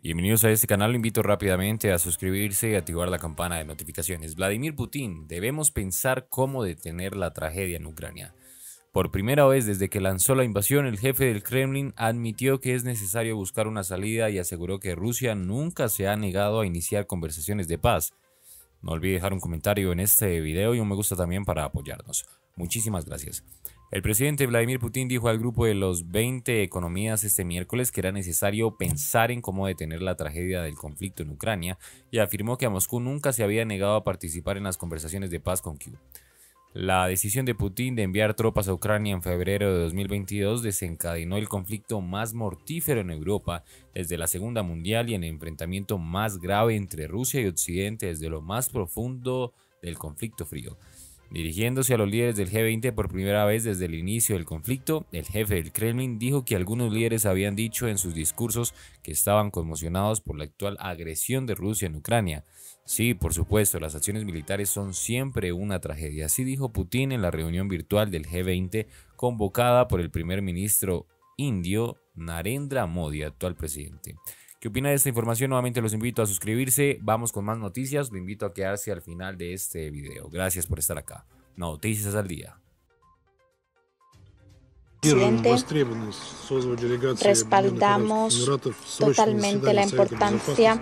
Bienvenidos a este canal, lo invito rápidamente a suscribirse y activar la campana de notificaciones. Vladimir Putin, debemos pensar cómo detener la tragedia en Ucrania. Por primera vez desde que lanzó la invasión, el jefe del Kremlin admitió que es necesario buscar una salida y aseguró que Rusia nunca se ha negado a iniciar conversaciones de paz. No olvide dejar un comentario en este video y un me gusta también para apoyarnos. Muchísimas gracias. El presidente Vladimir Putin dijo al grupo de los 20 economías este miércoles que era necesario pensar en cómo detener la tragedia del conflicto en Ucrania y afirmó que a Moscú nunca se había negado a participar en las conversaciones de paz con Kiev. La decisión de Putin de enviar tropas a Ucrania en febrero de 2022 desencadenó el conflicto más mortífero en Europa desde la Segunda Mundial y el enfrentamiento más grave entre Rusia y Occidente desde lo más profundo del conflicto frío. Dirigiéndose a los líderes del G20 por primera vez desde el inicio del conflicto, el jefe del Kremlin dijo que algunos líderes habían dicho en sus discursos que estaban conmocionados por la actual agresión de Rusia en Ucrania. Sí, por supuesto, las acciones militares son siempre una tragedia, así dijo Putin en la reunión virtual del G20 convocada por el primer ministro indio Narendra Modi, actual presidente. ¿Qué opina de esta información? Nuevamente los invito a suscribirse. Vamos con más noticias. Lo invito a quedarse al final de este video. Gracias por estar acá. Noticias al día. Presidente, respaldamos totalmente la importancia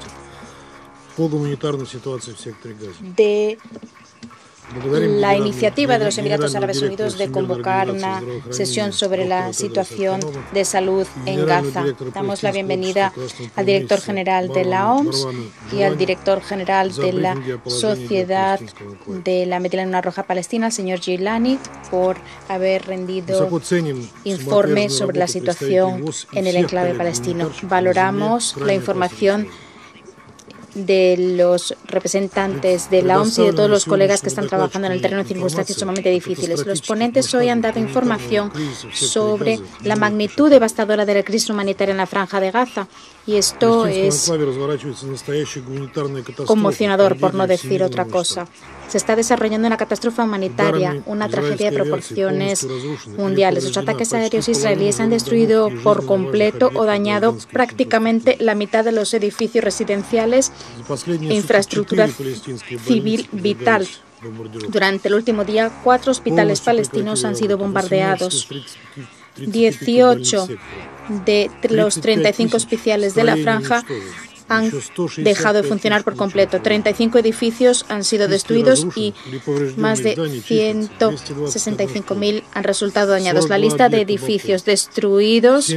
de la iniciativa de los Emiratos Árabes Unidos de convocar una sesión sobre la situación de salud en Gaza. Damos la bienvenida al director general de la OMS y al director general de la Sociedad de la Media Luna Roja Palestina, el señor Gilani, por haber rendido informe sobre la situación en el enclave palestino. Valoramos la información de los representantes de la OMS y de todos los colegas que están trabajando en el terreno en circunstancias sumamente difíciles. Los ponentes hoy han dado información sobre la magnitud devastadora de la crisis humanitaria en la Franja de Gaza y esto es conmocionador, por no decir otra cosa. Se está desarrollando una catástrofe humanitaria, una tragedia de proporciones mundiales. Los ataques aéreos israelíes han destruido por completo o dañado prácticamente la mitad de los edificios residenciales e infraestructura civil vital. Durante el último día, 4 hospitales palestinos han sido bombardeados. 18 de los 35 hospitales de la franja han dejado de funcionar por completo. 35 edificios han sido destruidos y más de 165.000 han resultado dañados. La lista de edificios destruidos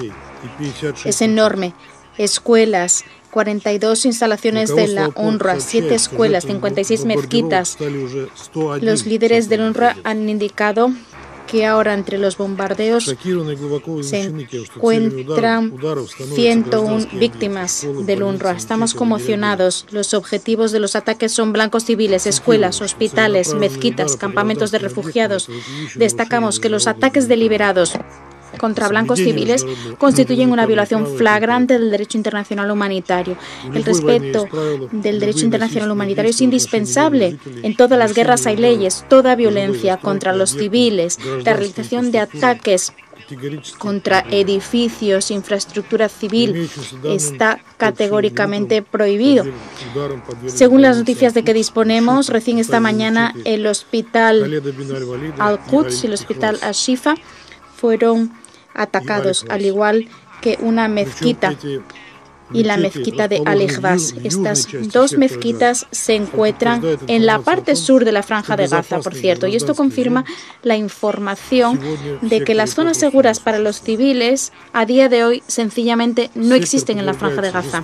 es enorme. Escuelas, 42 instalaciones de la UNRWA, 7 escuelas, 56 mezquitas. Los líderes del UNRWA han indicado que ahora entre los bombardeos se encuentran 101 víctimas del UNRWA. Estamos conmocionados. Los objetivos de los ataques son blancos civiles, escuelas, hospitales, mezquitas, campamentos de refugiados. Destacamos que los ataques deliberados contra blancos civiles constituyen una violación flagrante del derecho internacional humanitario. El respeto del derecho internacional humanitario es indispensable. En todas las guerras hay leyes. Toda violencia contra los civiles, la realización de ataques contra edificios, infraestructura civil, está categóricamente prohibido. Según las noticias de que disponemos, recién esta mañana el hospital Al-Quds y el hospital Al-Shifa fueron atacados, al igual que una mezquita y la mezquita de Al-Ikhbas. Estas 2 mezquitas se encuentran en la parte sur de la Franja de Gaza, por cierto, y esto confirma la información de que las zonas seguras para los civiles a día de hoy sencillamente no existen en la Franja de Gaza.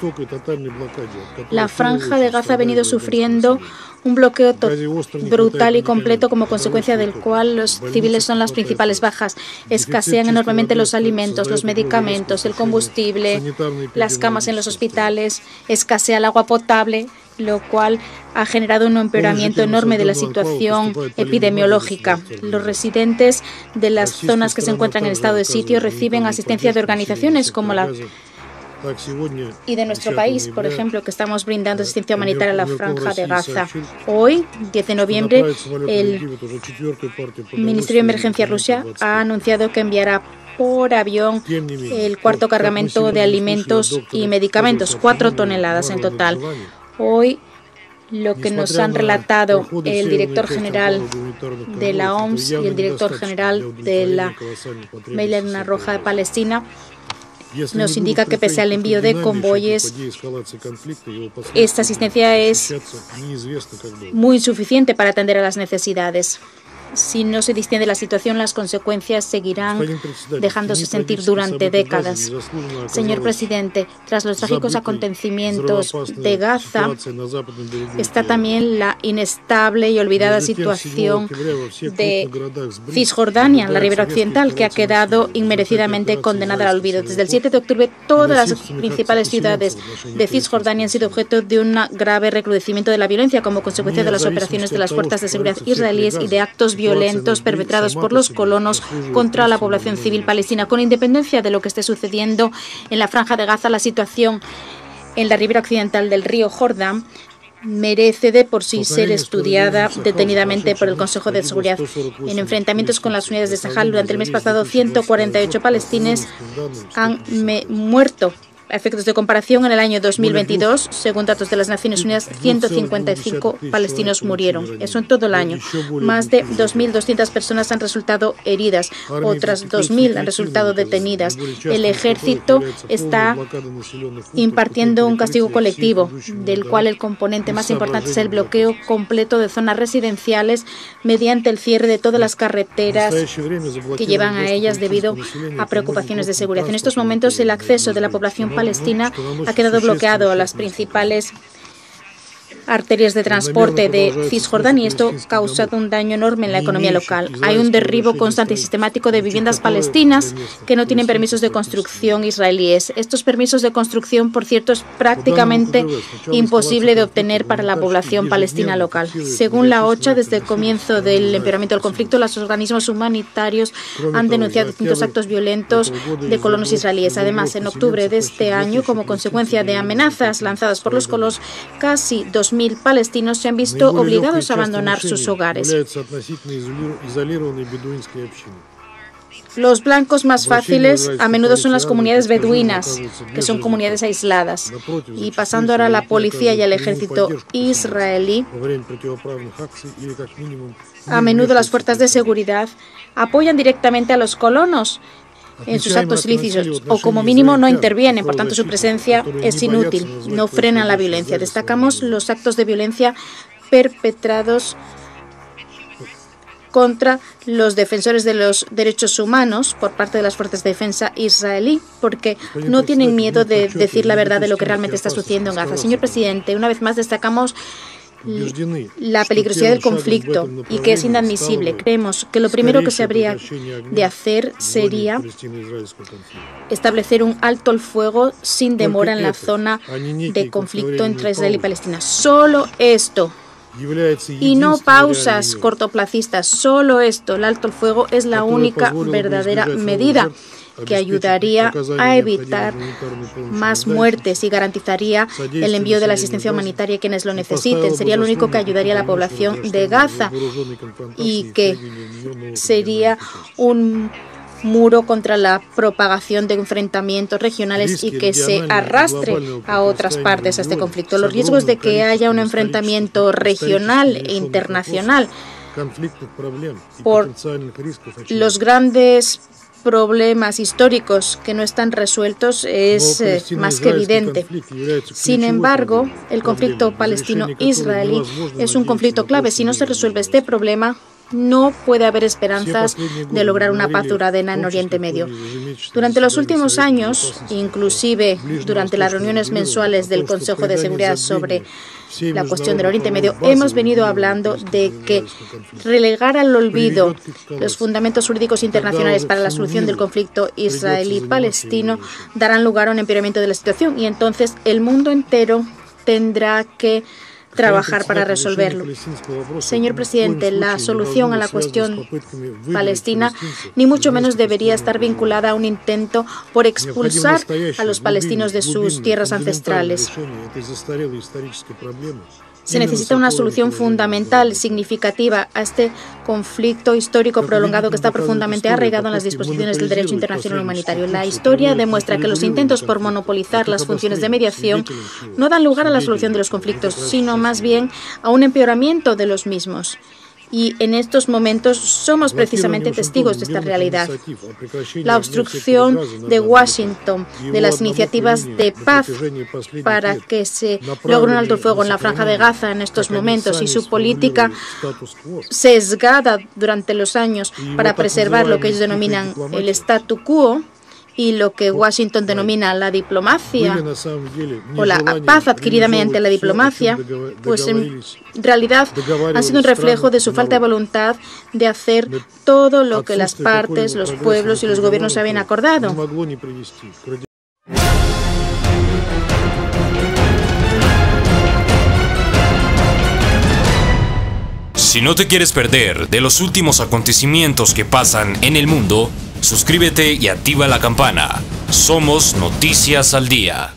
La Franja de Gaza ha venido sufriendo un bloqueo brutal y completo como consecuencia del cual los civiles son las principales bajas. Escasean enormemente los alimentos, los medicamentos, el combustible, las camas en los hospitales, escasea el agua potable, lo cual ha generado un empeoramiento enorme de la situación epidemiológica. Los residentes de las zonas que se encuentran en estado de sitio reciben asistencia de organizaciones como la y de nuestro país, por ejemplo, que estamos brindando asistencia humanitaria a la Franja de Gaza. Hoy, 10 de noviembre, el Ministerio de Emergencia Rusia ha anunciado que enviará por avión el cuarto cargamento de alimentos y medicamentos, 4 toneladas en total. Hoy, lo que nos han relatado el director general de la OMS y el director general de la Media Luna Roja de Palestina nos indica que pese al envío de convoyes, esta asistencia es muy insuficiente para atender a las necesidades. Si no se distiende la situación, las consecuencias seguirán dejándose sentir durante décadas. Señor presidente, tras los trágicos acontecimientos de Gaza, está también la inestable y olvidada situación de Cisjordania, la ribera occidental, que ha quedado inmerecidamente condenada al olvido. Desde el 7 de octubre, todas las principales ciudades de Cisjordania han sido objeto de un grave recrudecimiento de la violencia como consecuencia de las operaciones de las fuerzas de seguridad israelíes y de actos violentos perpetrados por los colonos contra la población civil palestina. Con independencia de lo que esté sucediendo en la Franja de Gaza, la situación en la ribera occidental del río Jordán merece de por sí ser estudiada detenidamente por el Consejo de Seguridad. En enfrentamientos con las unidades de Sahel durante el mes pasado, 148 palestinos han muerto. A efectos de comparación, en el año 2022, según datos de las Naciones Unidas, 155 palestinos murieron. Eso en todo el año. Más de 2.200 personas han resultado heridas. Otras 2.000 han resultado detenidas. El ejército está impartiendo un castigo colectivo, del cual el componente más importante es el bloqueo completo de zonas residenciales mediante el cierre de todas las carreteras que llevan a ellas debido a preocupaciones de seguridad. En estos momentos, el acceso de la población palestina ha quedado bloqueado a las principales arterias de transporte de Cisjordania y esto ha causado un daño enorme en la economía local. Hay un derribo constante y sistemático de viviendas palestinas que no tienen permisos de construcción israelíes. Estos permisos de construcción, por cierto, es prácticamente imposible de obtener para la población palestina local. Según la OCHA, desde el comienzo del empeoramiento del conflicto, los organismos humanitarios han denunciado distintos actos violentos de colonos israelíes. Además, en octubre de este año, como consecuencia de amenazas lanzadas por los colonos, casi 2.000 palestinos se han visto obligados a abandonar sus hogares. Los blancos más fáciles a menudo son las comunidades beduinas, que son comunidades aisladas. Y pasando ahora a la policía y al ejército israelí, a menudo las fuerzas de seguridad apoyan directamente a los colonos en sus actos ilícitos o como mínimo no intervienen, por tanto su presencia es inútil, no frenan la violencia. Destacamos los actos de violencia perpetrados contra los defensores de los derechos humanos por parte de las fuerzas de defensa israelí, porque no tienen miedo de decir la verdad de lo que realmente está sucediendo en Gaza. Señor presidente, una vez más destacamos la peligrosidad del conflicto y que es inadmisible. Creemos que lo primero que se habría de hacer sería establecer un alto el fuego sin demora en la zona de conflicto entre Israel y Palestina. Solo esto, y no pausas cortoplacistas, solo esto, el alto el fuego, es la única verdadera medida que ayudaría a evitar más muertes y garantizaría el envío de la asistencia humanitaria a quienes lo necesiten. Sería lo único que ayudaría a la población de Gaza y que sería un muro contra la propagación de enfrentamientos regionales y que se arrastre a otras partes a este conflicto. Los riesgos de que haya un enfrentamiento regional e internacional por los grandes problemas históricos que no están resueltos es más que evidente. Sin embargo, el conflicto palestino-israelí es un conflicto clave. Si no se resuelve este problema, no puede haber esperanzas de lograr una paz duradera en Oriente Medio. Durante los últimos años, inclusive durante las reuniones mensuales del Consejo de Seguridad sobre la cuestión del Oriente Medio, hemos venido hablando de que relegar al olvido los fundamentos jurídicos internacionales para la solución del conflicto israelí-palestino darán lugar a un empeoramiento de la situación y entonces el mundo entero tendrá que trabajar para resolverlo. Señor presidente, la solución a la cuestión palestina ni mucho menos debería estar vinculada a un intento por expulsar a los palestinos de sus tierras ancestrales. Se necesita una solución fundamental, significativa, a este conflicto histórico prolongado que está profundamente arraigado en las disposiciones del derecho internacional humanitario. La historia demuestra que los intentos por monopolizar las funciones de mediación no dan lugar a la solución de los conflictos, sino más bien a un empeoramiento de los mismos. Y en estos momentos somos precisamente testigos de esta realidad. La obstrucción de Washington de las iniciativas de paz para que se logre un alto el fuego en la Franja de Gaza en estos momentos y su política sesgada durante los años para preservar lo que ellos denominan el statu quo y lo que Washington denomina la diplomacia o la paz adquirida mediante la diplomacia, pues en realidad han sido un reflejo de su falta de voluntad de hacer todo lo que las partes, los pueblos y los gobiernos habían acordado. Si no te quieres perder de los últimos acontecimientos que pasan en el mundo, suscríbete y activa la campana. Somos Noticias al Día.